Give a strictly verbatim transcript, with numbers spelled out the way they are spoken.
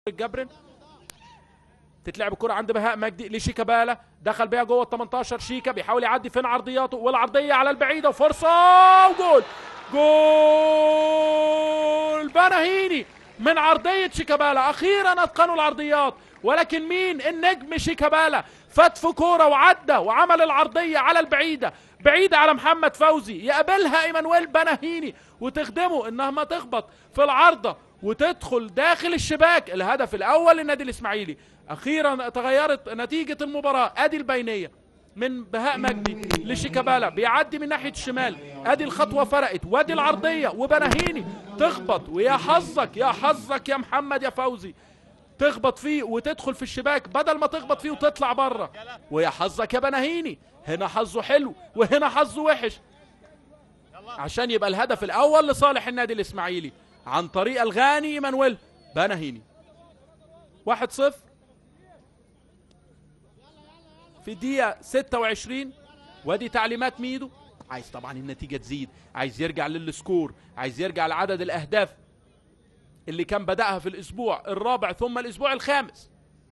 الجبرن تتلعب الكرة عند بهاء مجدي لشيكابالا، دخل بيها جوه ال تمنتاشر. شيكا بيحاول يعدي فين عرضياته، والعرضية على البعيدة وفرصة وجول. جول بناهيني من عرضية شيكابالا. أخيرا أتقنوا العرضيات، ولكن مين؟ النجم شيكابالا فات في كورة وعدى وعمل العرضية على البعيدة، بعيدة على محمد فوزي، يقابلها ايمانويل بناهيني وتخدمه انها ما تخبط في العارضة وتدخل داخل الشباك. الهدف الاول للنادي الاسماعيلي. اخيرا تغيرت نتيجة المباراة. ادي البينية من بهاء مجدي لشيكابالا، بيعدي من ناحية الشمال، ادي الخطوة فرقت، وادي العرضية وبناهيني تخبط، ويا حظك يا حظك يا محمد يا فوزي تخبط فيه وتدخل في الشباك بدل ما تخبط فيه وتطلع بره. ويا حظك يا بناهيني، هنا حظه حلو وهنا حظه وحش، عشان يبقى الهدف الاول لصالح النادي الاسماعيلي عن طريق الغاني ايمانويل بناهيني. واحد صفر في الدقيقة ستة وعشرين. وادي تعليمات ميدو، عايز طبعا النتيجة تزيد، عايز يرجع للسكور، عايز يرجع لعدد الاهداف اللي كان بدأها في الاسبوع الرابع ثم الاسبوع الخامس.